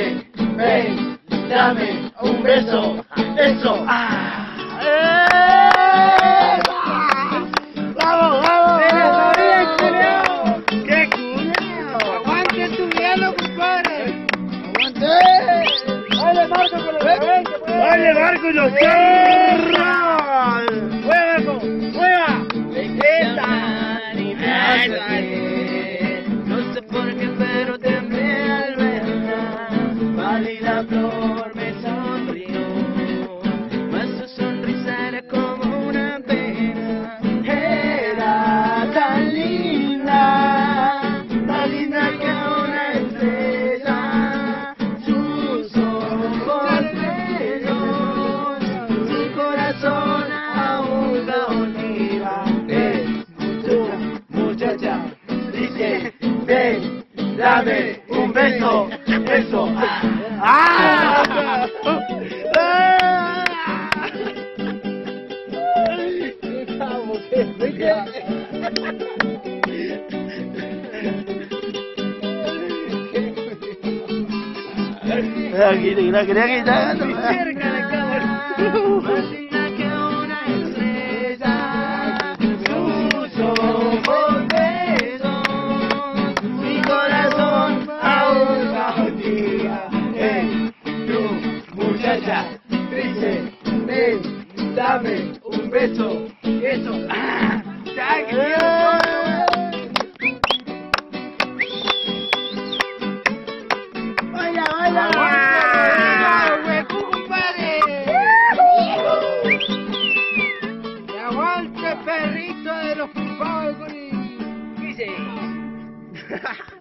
Dice, ven, dame un beso. Eso. ¡Vamos, vamos! ¡Qué culo! ¡Aguante tu hielo, compadre! ¡Aguante! ¡Dale, Marco, con los 20! ¡Dale, Marco, y los cierra! ¡Juega, Marco! ¡Juega! No sé por qué, pero temblé al verla. Pálida flor me sonrió, mas su sonrisa era como una pena. Era tan linda que una estrella. Sus ojos bellos, su corazón aún cautiva. Muchacha, dice, ven, dame un beso, beso. Cerca de cámara. Más linda que una estrella, sus ojos besos, mi corazón aún cautiva. Tú, muchacha, dice, ven, dame un beso, eso. ¡Ya, que ¡Vaya, vaya! ¡Aguante, perrito de los culpados con el... Dice.